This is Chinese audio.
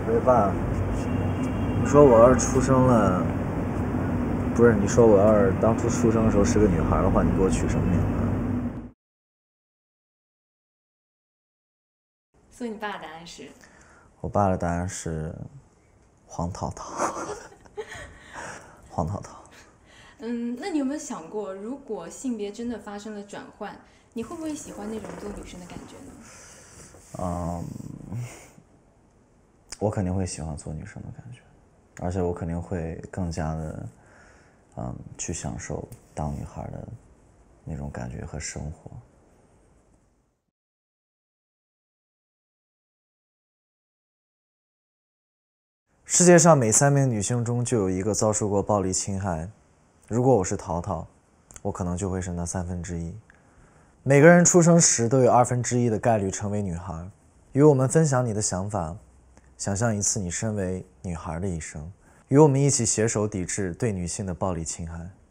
喂，爸，你说我要是出生了，不是你说我要是当初出生的时候是个女孩的话，你给我取什么名字？ 所以你爸的答案是？ 我爸的答案是黄桃桃，黄桃桃。 那你有没有想过，如果性别真的发生了转换，你会不会喜欢那种做女生的感觉呢？ 我肯定会喜欢做女生的感觉，而且我肯定会更加的，去享受当女孩的那种感觉和生活。世界上每3名女性中就有1个遭受过暴力侵害。如果我是淘淘，我可能就会是那1/3。每个人出生时都有1/2的概率成为女孩。与我们分享你的想法，想象一次你身为女孩的一生。与我们一起携手抵制对女性的暴力侵害。